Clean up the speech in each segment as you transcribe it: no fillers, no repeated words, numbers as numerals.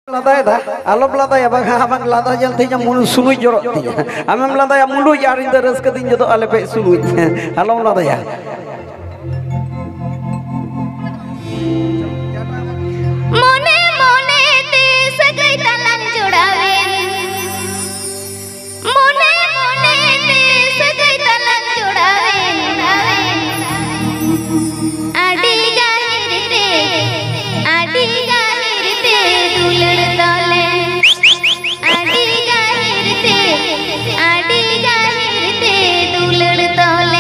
Lada alop lada ya bang abang lada jalti jam mulu sunu jorok tiya. Amem lada ya mulu yarin terus ketin jodoh alepe sunu. Alop lada ya. Mone mone te sagai talang jodawen. Mone mone te sagai talang jodawen. Adi gahir te dulur tole. Adi gahir te dulur tole.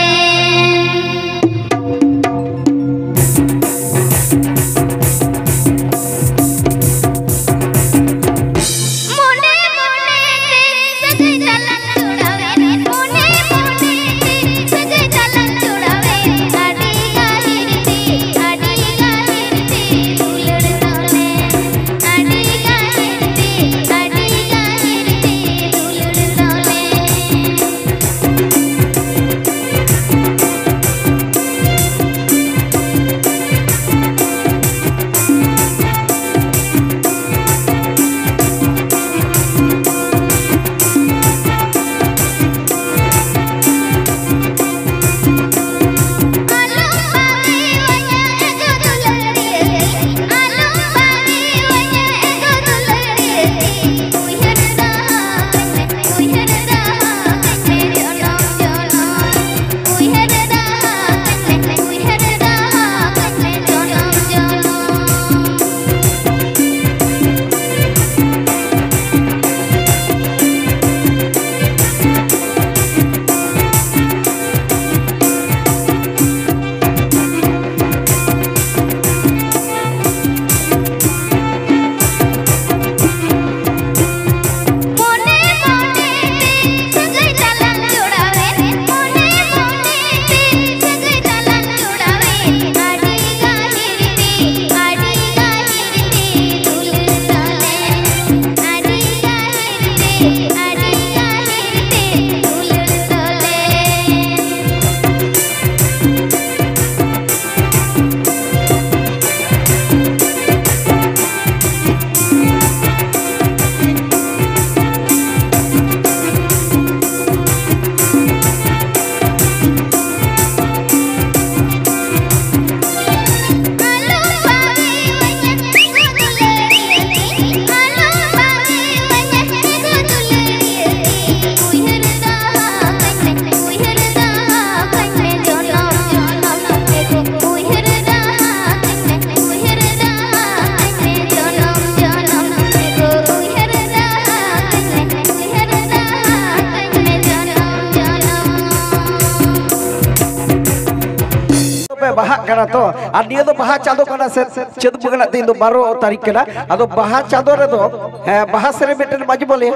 Bahak karena to, dia tu bahak cado karena ced bukan nanti itu baru tarik kena, atau bahak cado itu, bahak sering betul baju boleh,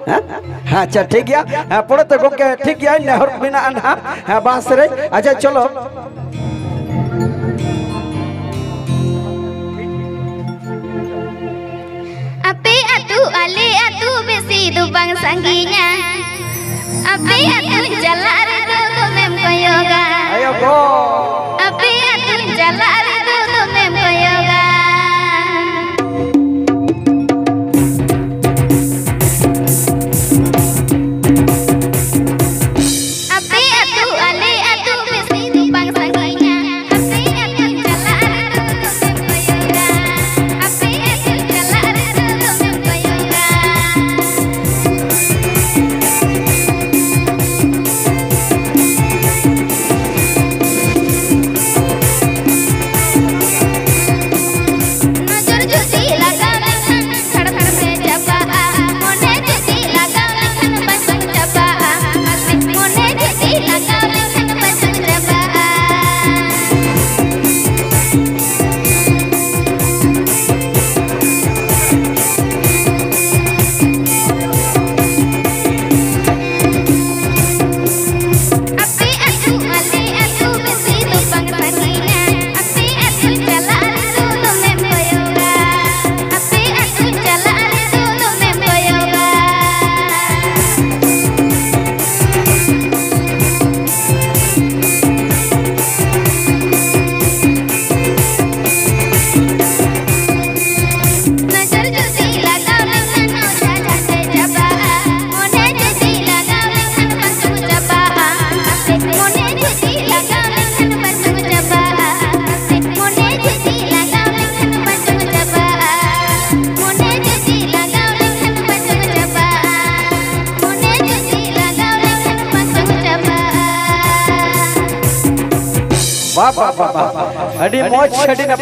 ha, cah ठीक ya, pura tu kok ठीक ya, nehor binaan ha, bahak sering, aja colo. Ape atu ale atu besi dubang sangginya. Ape atu jalar itu mem koyoga. Ayo go. Ape atu jalar itu mem koyoga. Ape atu ale atu besi dubang sangginya. Ape atu jalar itu mem koyoga. Ape atu jalar itu mem koyoga. वाह वाह वाह वाह अड़ी मौज अड़ी